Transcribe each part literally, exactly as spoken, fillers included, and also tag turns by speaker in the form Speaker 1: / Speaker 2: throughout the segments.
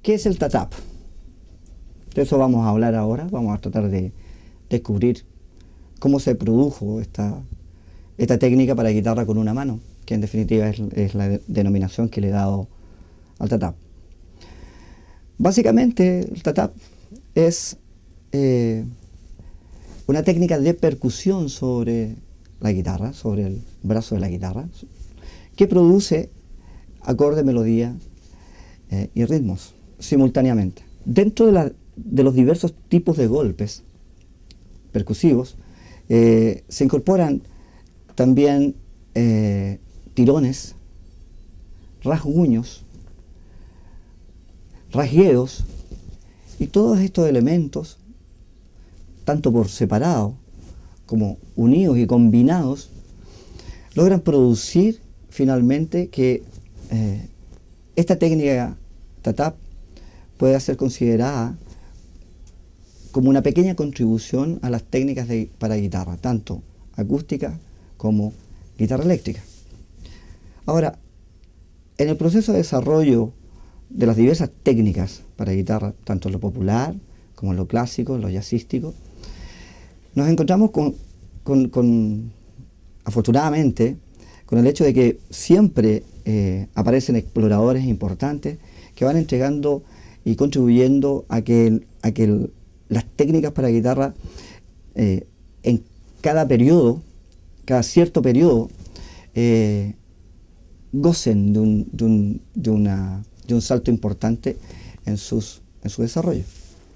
Speaker 1: ¿Qué es el tatap? De eso vamos a hablar ahora. Vamos a tratar de descubrir cómo se produjo esta, esta técnica para guitarra con una mano, que en definitiva es, es la de, denominación que le he dado al tatap. Básicamente el tatap es eh, una técnica de percusión sobre la guitarra, sobre el brazo de la guitarra, que produce acordes, melodía eh, y ritmos simultáneamente. Dentro de, la, de los diversos tipos de golpes percusivos eh, se incorporan también eh, tirones, rasguños, rasgueos, y todos estos elementos, tanto por separado como unidos y combinados, logran producir finalmente que eh, esta técnica tatap pueda ser considerada como una pequeña contribución a las técnicas de, para guitarra, tanto acústica como guitarra eléctrica. Ahora, en el proceso de desarrollo de las diversas técnicas para guitarra, tanto en lo popular como en lo clásico, en lo jazzístico, nos encontramos con, con, con afortunadamente, con el hecho de que siempre eh, aparecen exploradores importantes que van entregando y contribuyendo a que, a que el, las técnicas para guitarra eh, en cada periodo, cada cierto periodo, eh, gocen de un, de, un, de, una, de un salto importante en, sus, en su desarrollo.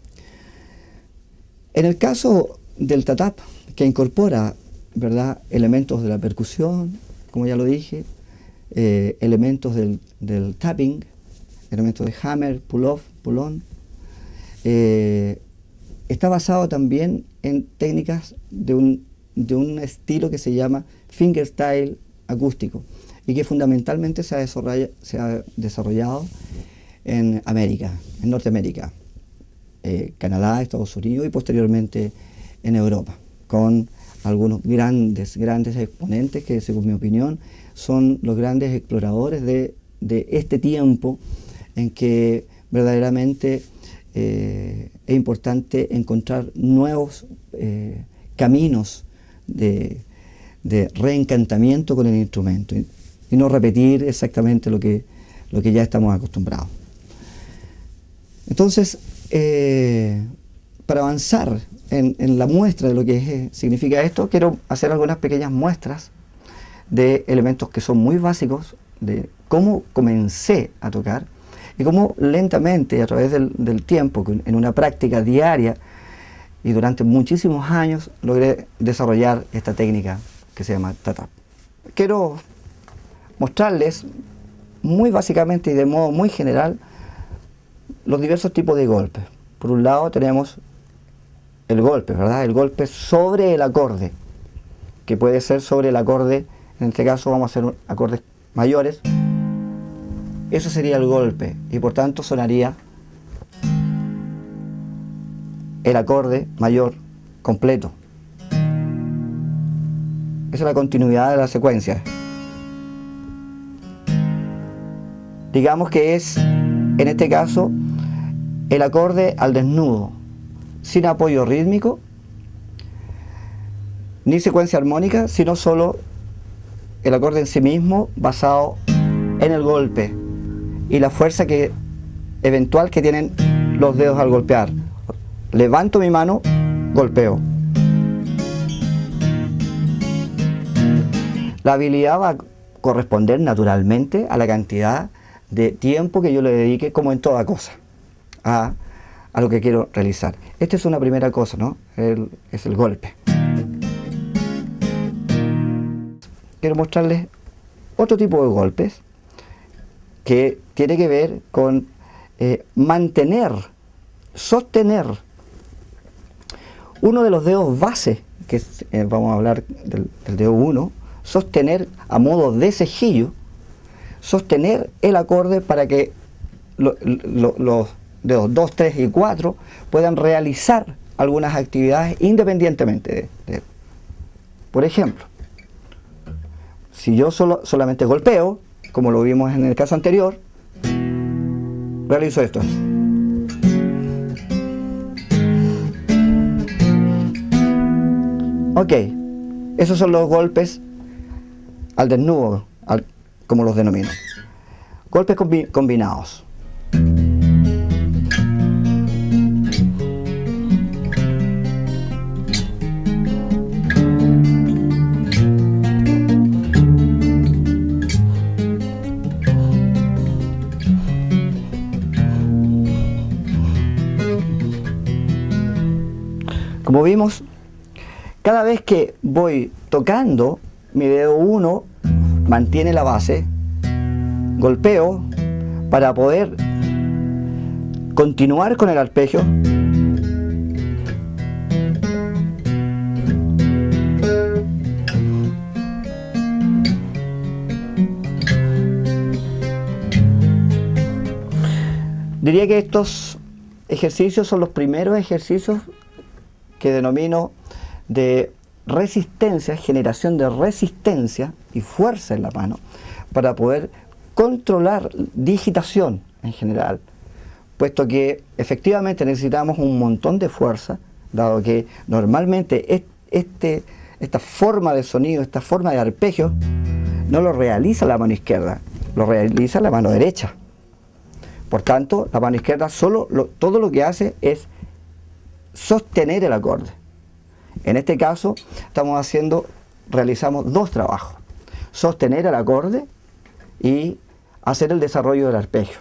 Speaker 1: En el caso del tatap, que incorpora, ¿verdad?, elementos de la percusión, como ya lo dije, eh, elementos del, del tapping, elementos de hammer, pull-off, pull-on, eh, está basado también en técnicas de un, de un estilo que se llama fingerstyle acústico y que fundamentalmente se ha, se ha desarrollado en América, en Norteamérica, eh, Canadá, Estados Unidos y posteriormente en Europa, con algunos grandes, grandes exponentes que, según mi opinión, son los grandes exploradores de, de este tiempo en que verdaderamente eh, es importante encontrar nuevos eh, caminos de, de reencantamiento con el instrumento y, y no repetir exactamente lo que, lo que ya estamos acostumbrados. Entonces, eh, para avanzar en, en la muestra de lo que es, significa esto, quiero hacer algunas pequeñas muestras de elementos que son muy básicos, de cómo comencé a tocar y cómo lentamente, a través del, del tiempo, en una práctica diaria y durante muchísimos años, logré desarrollar esta técnica que se llama tatap. Quiero mostrarles muy básicamente y de modo muy general los diversos tipos de golpes. Por un lado tenemos el golpe, ¿verdad? El golpe sobre el acorde, que puede ser sobre el acorde, en este caso vamos a hacer acordes mayores. Eso sería el golpe y por tanto sonaría el acorde mayor completo. Esa es la continuidad de la secuencia. Digamos que es, en este caso, el acorde al desnudo, sin apoyo rítmico, ni secuencia armónica, sino solo el acorde en sí mismo, basado en el golpe y la fuerza que, eventual que tienen los dedos al golpear. Levanto mi mano, golpeo. La habilidad va a corresponder naturalmente a la cantidad de tiempo que yo le dedique, como en toda cosa, a, a lo que quiero realizar. Esta es una primera cosa, ¿no? El, es el golpe. Quiero mostrarles otro tipo de golpes que tiene que ver con eh, mantener, sostener uno de los dedos base, que es, eh, vamos a hablar del, del dedo uno, sostener a modo de cejillo, sostener el acorde para que lo, lo, los dedos dos, tres y cuatro puedan realizar algunas actividades independientemente de, de él. Por ejemplo, si yo solo, solamente golpeo, como lo vimos en el caso anterior, realizo esto. Ok, esos son los golpes al desnudo, al, como los denomino. Golpes combi combinados. Como vimos, cada vez que voy tocando, mi dedo uno mantiene la base, golpeo para poder continuar con el arpegio. Diría que estos ejercicios son los primeros ejercicios que denomino de resistencia, generación de resistencia y fuerza en la mano para poder controlar digitación en general, puesto que efectivamente necesitamos un montón de fuerza, dado que normalmente este, esta forma de sonido, esta forma de arpegio, no lo realiza la mano izquierda, lo realiza la mano derecha. Por tanto, la mano izquierda solo lo, todo lo que hace es sostener el acorde. En este caso estamos haciendo, realizamos dos trabajos: sostener el acorde y hacer el desarrollo del arpegio.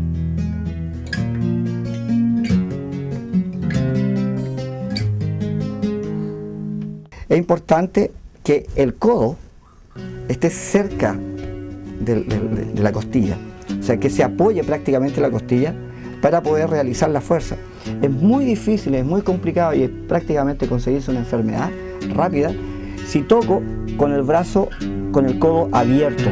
Speaker 1: Es importante que el codo esté cerca de, de, de la costilla, o sea, que se apoye prácticamente la costilla para poder realizar la fuerza. Es muy difícil, es muy complicado y es prácticamente conseguirse una enfermedad rápida si toco con el brazo, con el codo abierto.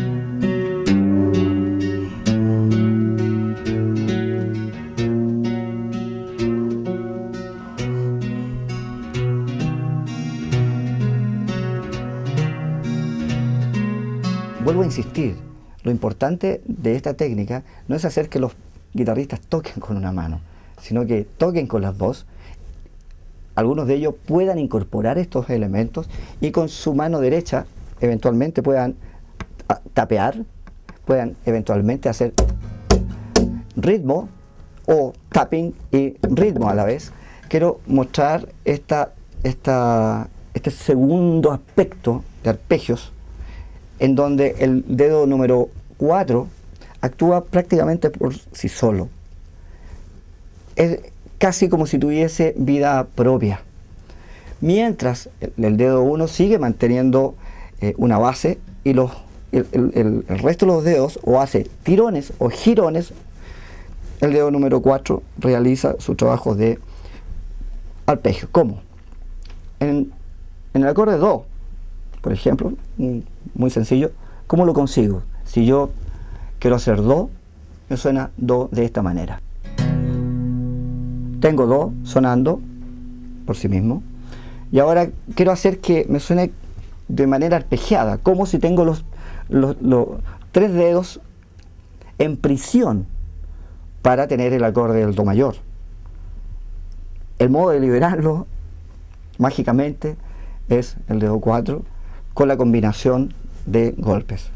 Speaker 1: Vuelvo a insistir, lo importante de esta técnica no es hacer que los guitarristas toquen con una mano, sino que toquen con las dos, algunos de ellos puedan incorporar estos elementos y con su mano derecha eventualmente puedan tapear, puedan eventualmente hacer ritmo o tapping y ritmo a la vez. Quiero mostrar esta, esta, este segundo aspecto de arpegios, en donde el dedo número cuatro actúa prácticamente por sí solo. Es casi como si tuviese vida propia. Mientras el, el dedo uno sigue manteniendo eh, una base y los, el, el, el resto de los dedos o hace tirones o girones, el dedo número cuatro realiza su trabajo de arpegio. ¿Cómo? En, en el acorde Do, por ejemplo, muy sencillo, ¿cómo lo consigo? Si yo quiero hacer Do, me suena Do de esta manera. Tengo Do sonando por sí mismo y ahora quiero hacer que me suene de manera arpegiada, como si tengo los, los, los tres dedos en prisión para tener el acorde del Do mayor. El modo de liberarlo mágicamente es el dedo cuatro con la combinación de golpes.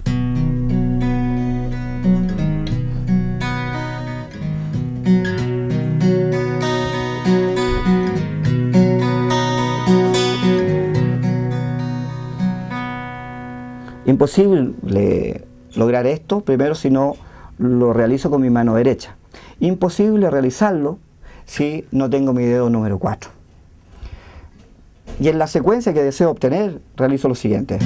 Speaker 1: Imposible lograr esto primero si no lo realizo con mi mano derecha. Imposible realizarlo si no tengo mi dedo número cuatro. Y en la secuencia que deseo obtener, realizo lo siguiente.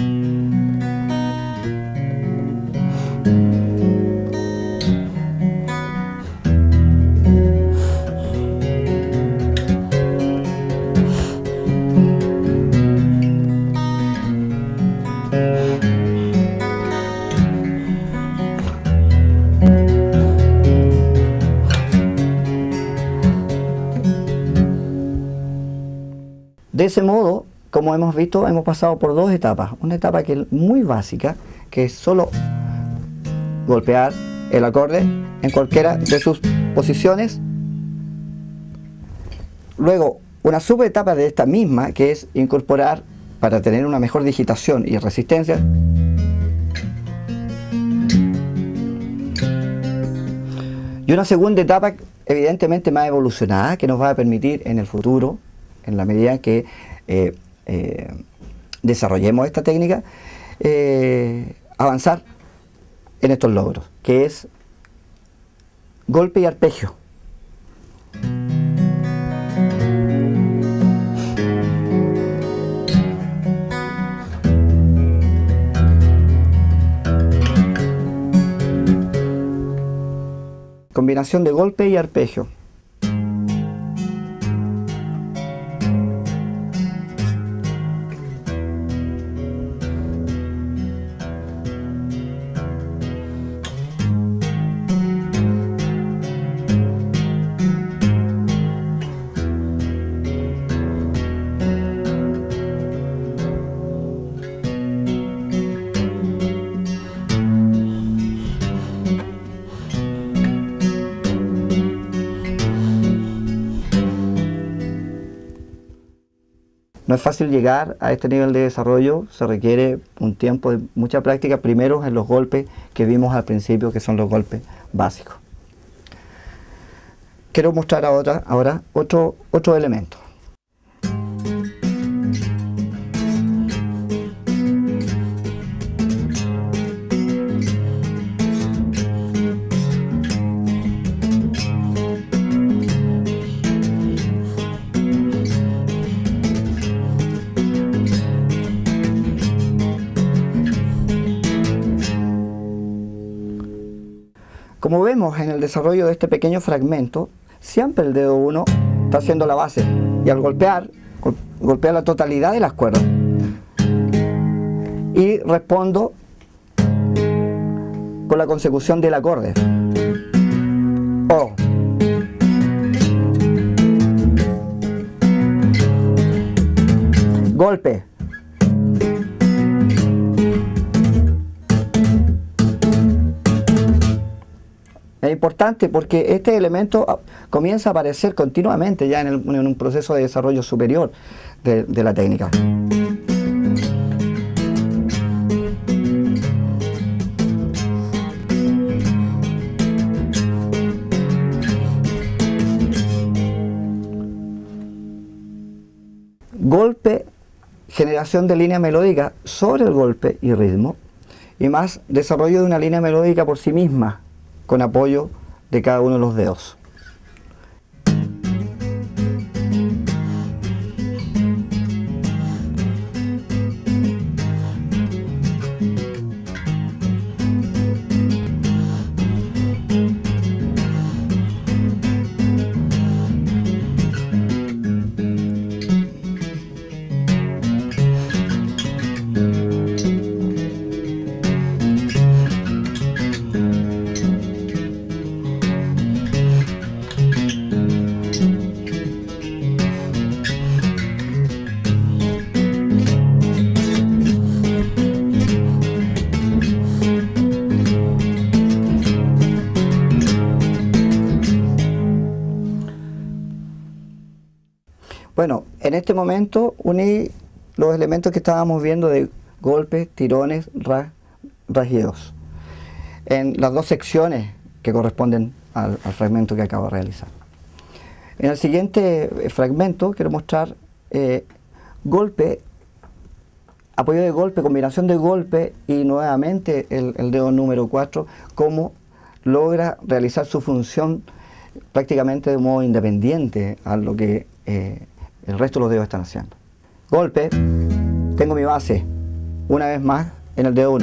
Speaker 1: De ese modo, como hemos visto, hemos pasado por dos etapas. Una etapa que es muy básica, que es solo golpear el acorde en cualquiera de sus posiciones. Luego, una subetapa de esta misma, que es incorporar para tener una mejor digitación y resistencia. Y una segunda etapa evidentemente más evolucionada, que nos va a permitir en el futuro, en la medida que eh, eh, desarrollemos esta técnica, eh, avanzar en estos logros, que es golpe y arpegio. Combinación de golpe y arpegio. No es fácil llegar a este nivel de desarrollo, se requiere un tiempo de mucha práctica, primero en los golpes que vimos al principio, que son los golpes básicos. Quiero mostrar ahora, ahora otro, otro elemento. Como vemos en el desarrollo de este pequeño fragmento, siempre el dedo uno está haciendo la base y al golpear, gol golpea la totalidad de las cuerdas y respondo con la consecución del acorde. O. Golpe. Es importante porque este elemento comienza a aparecer continuamente ya en, el, en un proceso de desarrollo superior de, de la técnica. Golpe, generación de línea melódica sobre el golpe y ritmo, y más desarrollo de una línea melódica por sí misma, con apoyo de cada uno de los dedos. Bueno, en este momento uní los elementos que estábamos viendo de golpes, tirones, ras, rasgueos en las dos secciones que corresponden al, al fragmento que acabo de realizar. En el siguiente fragmento quiero mostrar eh, golpe, apoyo de golpe, combinación de golpe y nuevamente el, el dedo número cuatro, cómo logra realizar su función prácticamente de modo independiente a lo que eh, el resto de los dedos están haciendo. Golpe, tengo mi base una vez más en el dedo uno.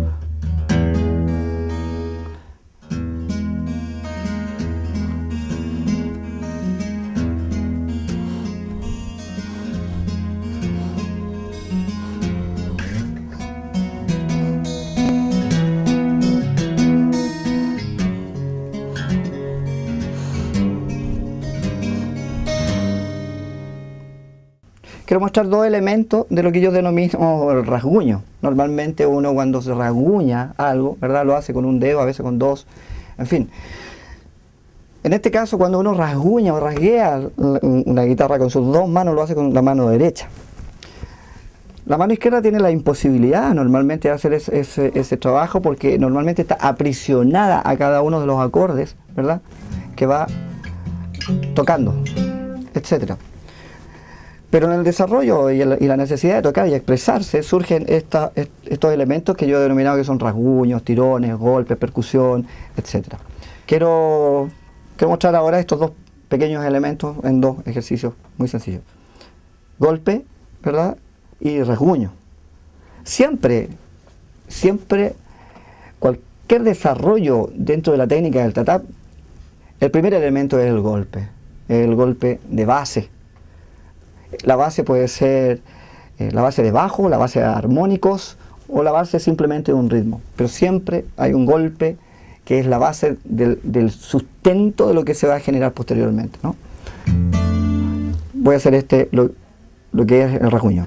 Speaker 1: Quiero mostrar dos elementos de lo que yo denomino el rasguño. Normalmente uno cuando se rasguña algo, ¿verdad?, lo hace con un dedo, a veces con dos, en fin. En este caso, cuando uno rasguña o rasguea una guitarra con sus dos manos, lo hace con la mano derecha. La mano izquierda tiene la imposibilidad normalmente de hacer ese, ese, ese trabajo porque normalmente está aprisionada a cada uno de los acordes, ¿verdad? Que va tocando, etcétera. Pero en el desarrollo y, el, y la necesidad de tocar y expresarse surgen esta, estos elementos que yo he denominado que son rasguños, tirones, golpes, percusión, etcétera. Quiero, quiero mostrar ahora estos dos pequeños elementos en dos ejercicios muy sencillos. Golpe, ¿verdad? Y rasguño. Siempre, siempre, cualquier desarrollo dentro de la técnica del tatap, el primer elemento es el golpe, el golpe de base. La base puede ser eh, la base de bajo, la base de armónicos o la base simplemente de un ritmo, pero siempre hay un golpe que es la base del, del sustento de lo que se va a generar posteriormente, ¿no? Voy a hacer este, lo, lo que es el rasguño.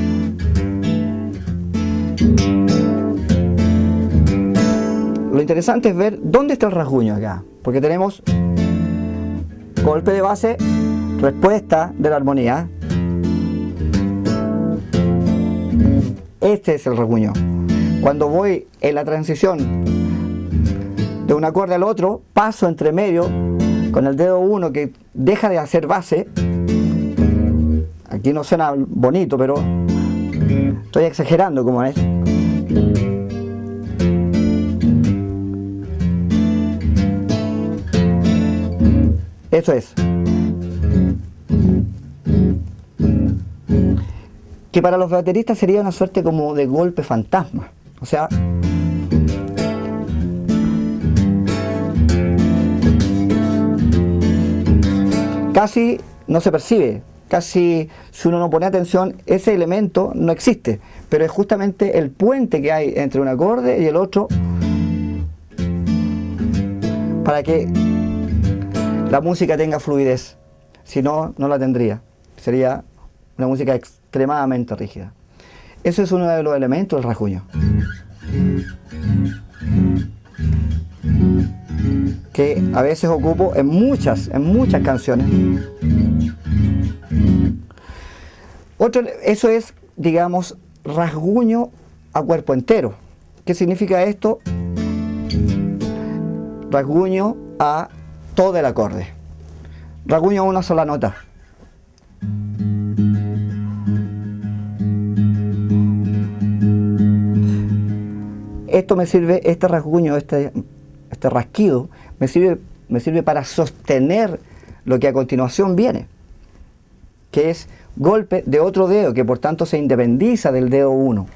Speaker 1: Lo interesante es ver dónde está el rasguño acá, porque tenemos golpe de base, respuesta de la armonía. Este es el rasguño. Cuando voy en la transición de un acorde al otro, paso entre medio con el dedo uno que deja de hacer base. Aquí no suena bonito, pero estoy exagerando como es. Eso es. Que para los bateristas sería una suerte como de golpe fantasma. O sea, casi no se percibe, casi si uno no pone atención, ese elemento no existe, pero es justamente el puente que hay entre un acorde y el otro para que la música tenga fluidez. Si no, no la tendría. Sería una música extremadamente rígida. Ese es uno de los elementos del rasguño, que a veces ocupo en muchas, en muchas canciones. Otro, eso es, digamos, rasguño a cuerpo entero. ¿Qué significa esto? Rasguño a todo el acorde. Rasguño a una sola nota. Esto me sirve, este rasguño, este, este rasquido, me sirve, me sirve para sostener lo que a continuación viene, que es golpe de otro dedo, que por tanto se independiza del dedo uno.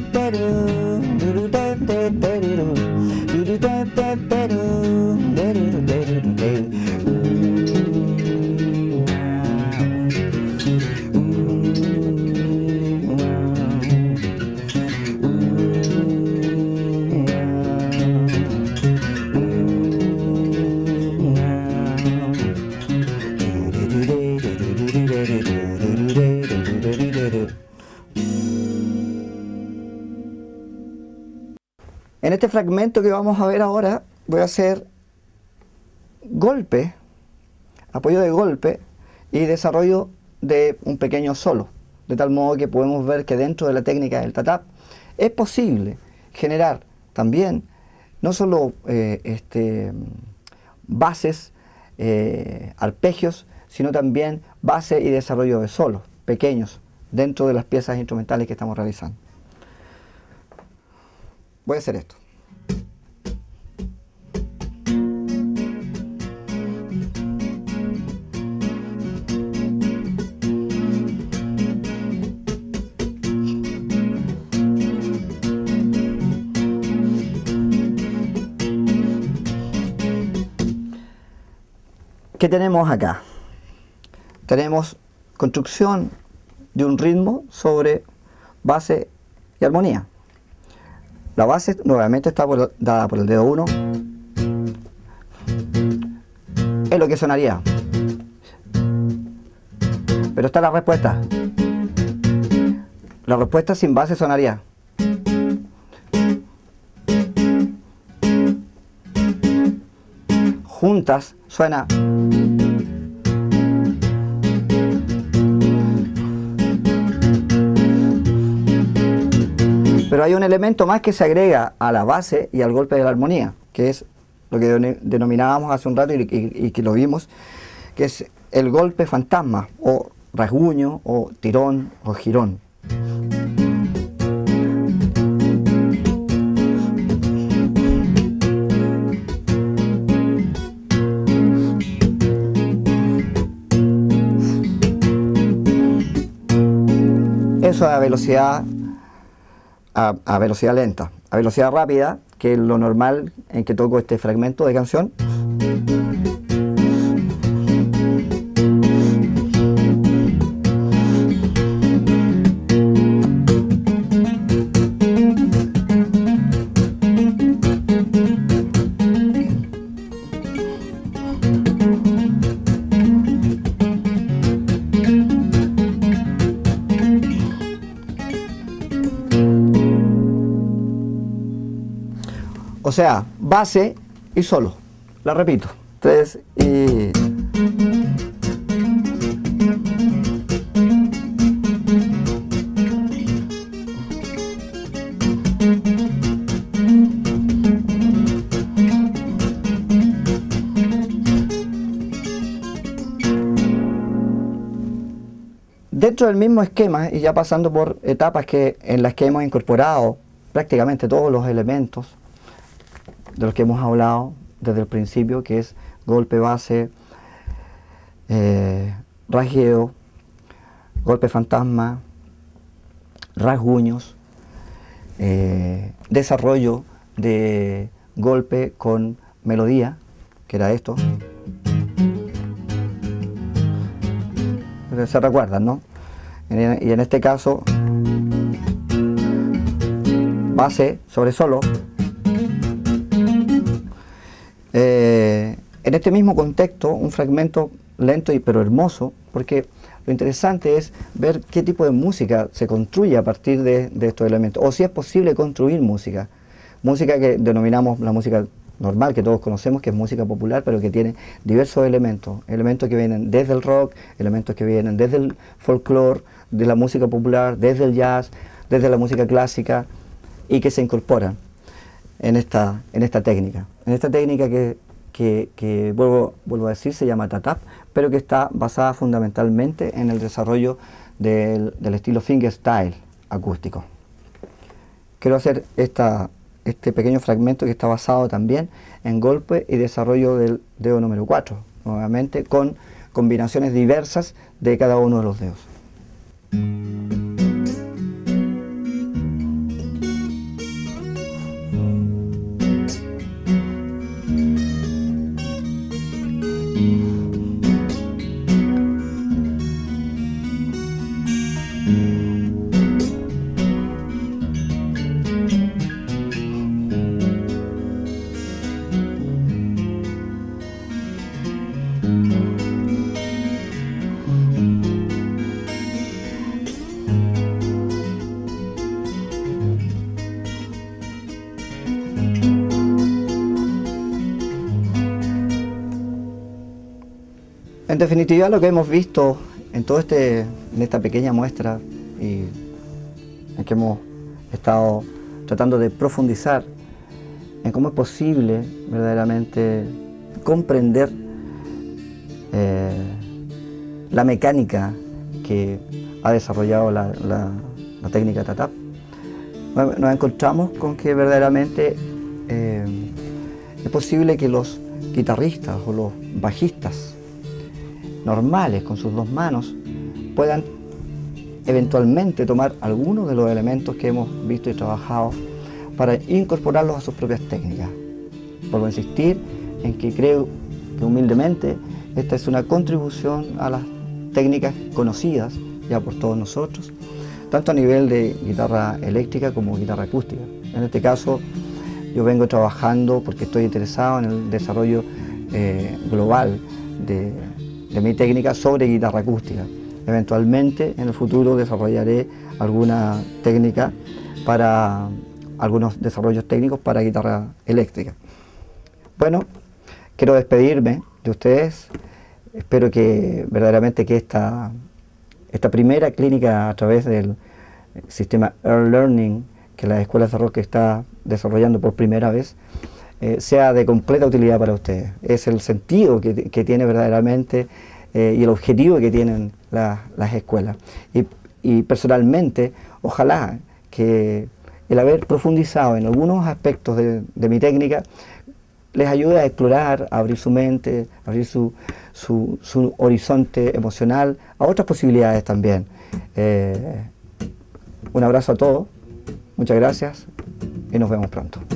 Speaker 1: En este fragmento que vamos a ver ahora voy a hacer golpe, apoyo de golpe y desarrollo de un pequeño solo, de tal modo que podemos ver que dentro de la técnica del tatap es posible generar también no solo eh, este, bases, eh, arpegios, sino también base y desarrollo de solos pequeños dentro de las piezas instrumentales que estamos realizando. Voy a hacer esto. ¿Qué tenemos acá? Tenemos construcción de un ritmo sobre base y armonía. La base nuevamente está por, dada por el dedo uno. Es lo que sonaría. Pero está la respuesta. La respuesta sin base sonaría. Juntas suena. Pero hay un elemento más que se agrega a la base y al golpe de la armonía, que es lo que denominábamos hace un rato y, y, y que lo vimos, que es el golpe fantasma, o rasguño, o tirón, o girón. Eso a velocidad A, a velocidad lenta. A velocidad rápida, que es lo normal en que toco este fragmento de canción, o sea, base y solo. La repito. Tres y... Dentro del mismo esquema, y ya pasando por etapas que, en las que hemos incorporado prácticamente todos los elementos de los que hemos hablado desde el principio, que es golpe, base, eh, rasgueo, golpe fantasma, rasguños, eh, desarrollo de golpe con melodía, que era esto. Se recuerdan, ¿no? Y en este caso, base sobre solo. Eh, en este mismo contexto, un fragmento lento y pero hermoso, porque lo interesante es ver qué tipo de música se construye a partir de, de estos elementos, o si es posible construir música. Música que denominamos la música normal, que todos conocemos, que es música popular, pero que tiene diversos elementos, elementos que vienen desde el rock, elementos que vienen desde el folclore, de la música popular, desde el jazz, desde la música clásica, y que se incorporan en esta, en esta técnica. En esta técnica que, que, que vuelvo, vuelvo a decir, se llama tatap, pero que está basada fundamentalmente en el desarrollo del, del estilo fingerstyle acústico. Quiero hacer esta, este pequeño fragmento que está basado también en golpe y desarrollo del dedo número cuatro, nuevamente con combinaciones diversas de cada uno de los dedos. definitiva, lo que hemos visto en todo este, en esta pequeña muestra y en que hemos estado tratando de profundizar en cómo es posible verdaderamente comprender eh, la mecánica que ha desarrollado la, la, la técnica T A T A P, nos encontramos con que verdaderamente eh, es posible que los guitarristas o los bajistas normales con sus dos manos puedan eventualmente tomar algunos de los elementos que hemos visto y trabajado para incorporarlos a sus propias técnicas. Vuelvo a insistir en que creo que humildemente esta es una contribución a las técnicas conocidas ya por todos nosotros, tanto a nivel de guitarra eléctrica como guitarra acústica. En este caso yo vengo trabajando porque estoy interesado en el desarrollo eh, global de, de mi técnica sobre guitarra acústica. Eventualmente en el futuro desarrollaré alguna técnica para algunos desarrollos técnicos para guitarra eléctrica. Bueno, quiero despedirme de ustedes. Espero que verdaderamente que esta, esta primera clínica a través del sistema Early Learning que la Escuela de Rock está desarrollando por primera vez eh, sea de completa utilidad para ustedes. Es el sentido que, que tiene verdaderamente eh, y el objetivo que tienen la, las escuelas. Y, y personalmente, ojalá que el haber profundizado en algunos aspectos de, de mi técnica les ayude a explorar, a abrir su mente, a abrir su, su, su horizonte emocional a otras posibilidades también. Eh, un abrazo a todos, muchas gracias y nos vemos pronto.